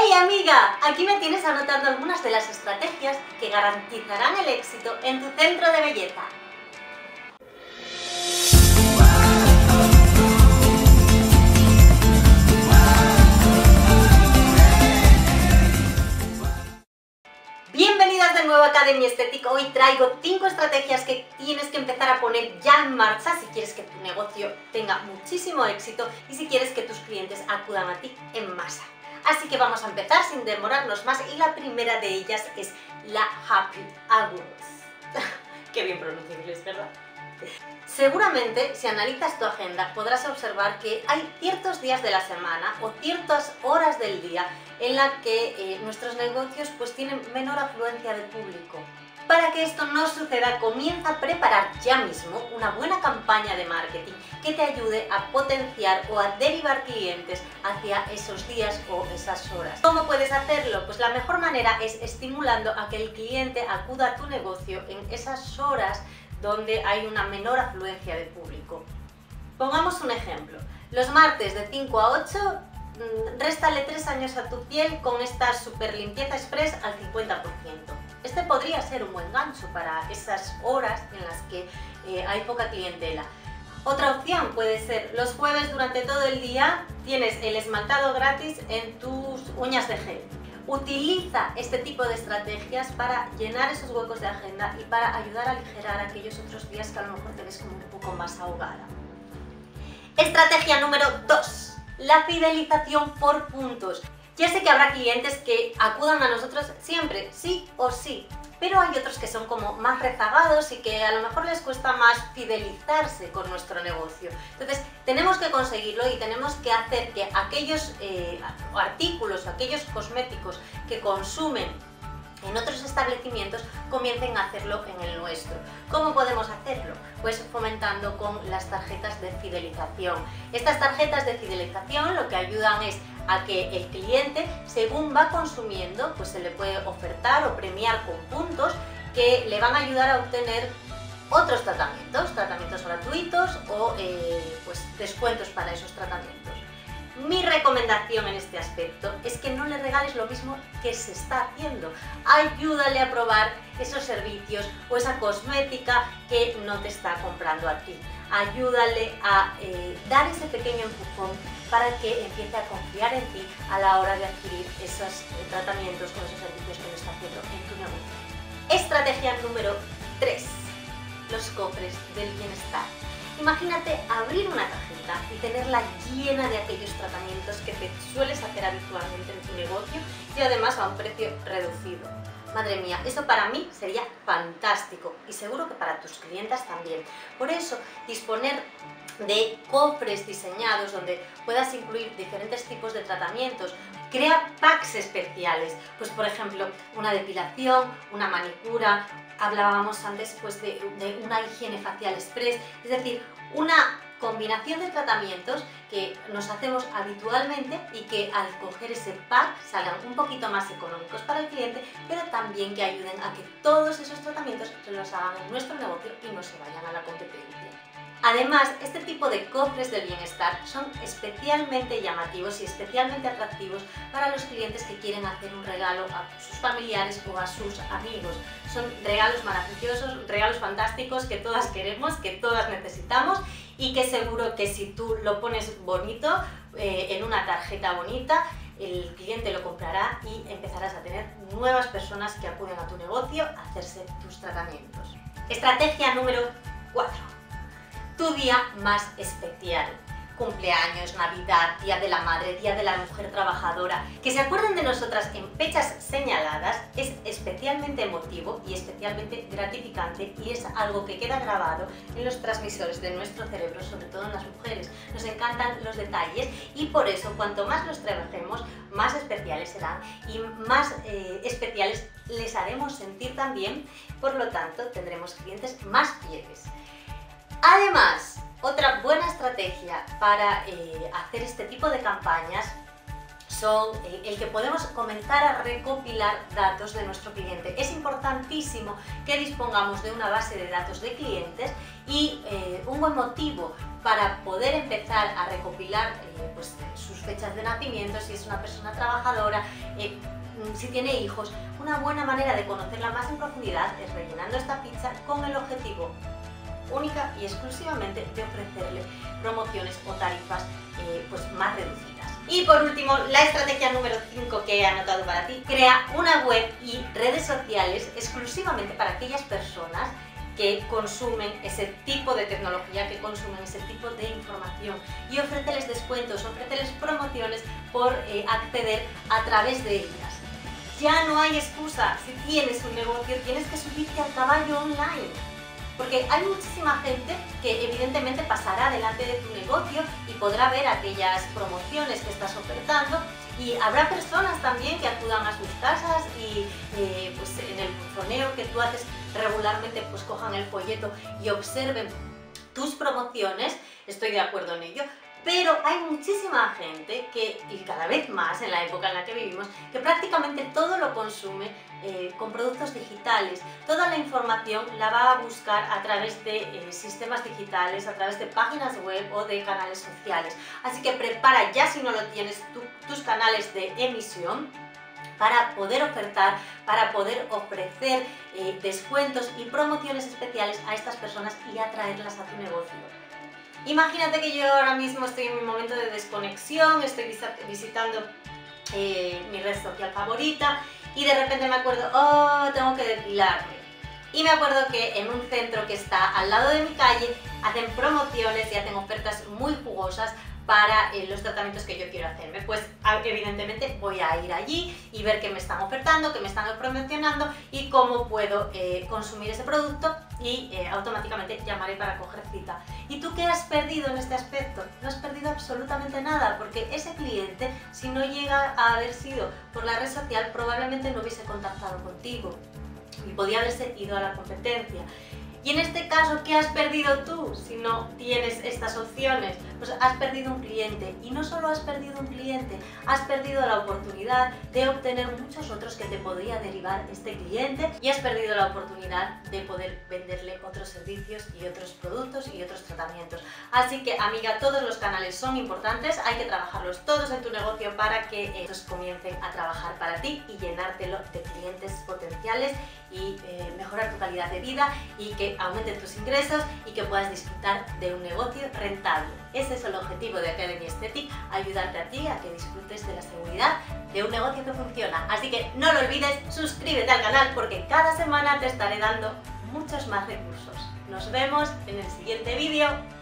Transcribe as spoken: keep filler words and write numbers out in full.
¡Hey amiga! Aquí me tienes anotando algunas de las estrategias que garantizarán el éxito en tu centro de belleza. Bienvenidas de nuevo a Academia Estética. Hoy traigo cinco estrategias que tienes que empezar a poner ya en marcha si quieres que tu negocio tenga muchísimo éxito y si quieres que tus clientes acudan a ti en masa. Así que vamos a empezar sin demorarnos más y la primera de ellas es la Happy Hours. Qué bien pronuncio inglés, ¿verdad? Seguramente, si analizas tu agenda, podrás observar que hay ciertos días de la semana o ciertas horas del día en las que eh, nuestros negocios pues, tienen menor afluencia de público. Para que esto no suceda, comienza a preparar ya mismo una buena campaña de marketing que te ayude a potenciar o a derivar clientes hacia esos días o esas horas. ¿Cómo puedes hacerlo? Pues la mejor manera es estimulando a que el cliente acuda a tu negocio en esas horas donde hay una menor afluencia de público. Pongamos un ejemplo. Los martes de cinco a ocho, réstale tres años a tu piel con esta super limpieza express al cincuenta por ciento. Este podría ser un buen gancho para esas horas en las que eh, hay poca clientela. Otra opción puede ser los jueves durante todo el día tienes el esmaltado gratis en tus uñas de gel. Utiliza este tipo de estrategias para llenar esos huecos de agenda y para ayudar a aligerar aquellos otros días que a lo mejor te ves como un poco más ahogada. Estrategia número dos. La fidelización por puntos. Ya sé que habrá clientes que acudan a nosotros siempre, sí o sí, pero hay otros que son como más rezagados y que a lo mejor les cuesta más fidelizarse con nuestro negocio. Entonces tenemos que conseguirlo y tenemos que hacer que aquellos eh, artículos, aquellos cosméticos que consumen en otros establecimientos comiencen a hacerlo en el nuestro. ¿Cómo podemos hacerlo? Pues fomentando con las tarjetas de fidelización. Estas tarjetas de fidelización lo que ayudan es a que el cliente, según va consumiendo, pues se le puede ofertar o premiar con puntos que le van a ayudar a obtener otros tratamientos, tratamientos gratuitos o eh, pues descuentos para esos tratamientos. Mi recomendación en este aspecto es que no le regales lo mismo que se está haciendo. Ayúdale a probar esos servicios o esa cosmética que no te está comprando a ti. Ayúdale a eh, dar ese pequeño empujón para que empiece a confiar en ti a la hora de adquirir esos eh, tratamientos con esos servicios que lo está haciendo en tu negocio. Estrategia número tres. Los cofres del bienestar. Imagínate abrir una tarjeta y tenerla llena de aquellos tratamientos que te sueles hacer habitualmente en tu negocio y además a un precio reducido. Madre mía, eso para mí sería fantástico y seguro que para tus clientas también. Por eso, disponer de cofres diseñados donde puedas incluir diferentes tipos de tratamientos. Crea packs especiales, pues por ejemplo, una depilación, una manicura. Hablábamos antes pues, de, de una higiene facial express, es decir, una combinación de tratamientos que nos hacemos habitualmente y que al coger ese pack salgan un poquito más económicos para el cliente, pero también que ayuden a que todos esos tratamientos se los hagan en nuestro negocio y no se vayan a la competencia. Además, este tipo de cofres del bienestar son especialmente llamativos y especialmente atractivos para los clientes que quieren hacer un regalo a sus familiares o a sus amigos. Son regalos maravillosos, regalos fantásticos que todas queremos, que todas necesitamos y que seguro que si tú lo pones bonito, eh, en una tarjeta bonita, el cliente lo comprará y empezarás a tener nuevas personas que acuden a tu negocio a hacerse tus tratamientos. Estrategia número cuatro. Tu día más especial. Cumpleaños, Navidad, Día de la Madre, Día de la Mujer Trabajadora. Que se acuerden de nosotras en fechas señaladas es especialmente emotivo y especialmente gratificante y es algo que queda grabado en los transmisores de nuestro cerebro, sobre todo en las mujeres. Nos encantan los detalles y por eso cuanto más los trabajemos, más especiales serán y más eh, especiales les haremos sentir también, por lo tanto tendremos clientes más fieles. Además, otra buena estrategia para eh, hacer este tipo de campañas son eh, el que podemos comenzar a recopilar datos de nuestro cliente. Es importantísimo que dispongamos de una base de datos de clientes y eh, un buen motivo para poder empezar a recopilar eh, pues, sus fechas de nacimiento, si es una persona trabajadora, eh, si tiene hijos. Una buena manera de conocerla más en profundidad es rellenando esta ficha con el objetivo única y exclusivamente de ofrecerle promociones o tarifas eh, pues más reducidas. Y por último, la estrategia número cinco que he anotado para ti: crea una web y redes sociales exclusivamente para aquellas personas que consumen ese tipo de tecnología, que consumen ese tipo de información, y ofréceles descuentos, ofréceles promociones por eh, acceder a través de ellas. Ya no hay excusa. Si tienes un negocio, tienes que subirte al caballo online. Porque hay muchísima gente que evidentemente pasará delante de tu negocio y podrá ver aquellas promociones que estás ofertando, y habrá personas también que acudan a sus casas y eh, pues en el bufoneo que tú haces regularmente, pues cojan el folleto y observen tus promociones. Estoy de acuerdo en ello. Pero hay muchísima gente que, y cada vez más en la época en la que vivimos, que prácticamente todo lo consume eh, con productos digitales. Toda la información la va a buscar a través de eh, sistemas digitales, a través de páginas web o de canales sociales. Así que prepara ya, si no lo tienes, tu, tus canales de emisión para poder ofertar, para poder ofrecer eh, descuentos y promociones especiales a estas personas y atraerlas a tu negocio. Imagínate que yo ahora mismo estoy en mi momento de desconexión, estoy visitando eh, mi red social favorita y de repente me acuerdo, oh, tengo que depilarme. Y me acuerdo que en un centro que está al lado de mi calle hacen promociones y hacen ofertas muy jugosas para eh, los tratamientos que yo quiero hacerme. Pues evidentemente voy a ir allí y ver qué me están ofertando, qué me están promocionando y cómo puedo eh, consumir ese producto, y eh, automáticamente llamaré para coger cita. ¿Y tú qué has perdido en este aspecto? No has perdido absolutamente nada, porque ese cliente, si no llega a haber sido por la red social, probablemente no hubiese contactado contigo y podía haberse ido a la competencia. Y en este caso, ¿qué has perdido tú si no tienes estas opciones? Pues has perdido un cliente, y no solo has perdido un cliente, has perdido la oportunidad de obtener muchos otros que te podría derivar este cliente, y has perdido la oportunidad de poder venderle otros servicios y otros productos y otros tratamientos. Así que, amiga, todos los canales son importantes, hay que trabajarlos todos en tu negocio para que estos comiencen a trabajar para ti y llenártelo de clientes potenciales y eh, mejorar tu calidad de vida, y que aumenten tus ingresos y que puedas disfrutar de un negocio rentable. Ese es el objetivo de Academy Aesthetic: ayudarte a ti a que disfrutes de la seguridad de un negocio que funciona. Así que no lo olvides, suscríbete al canal porque cada semana te estaré dando muchos más recursos. Nos vemos en el siguiente vídeo.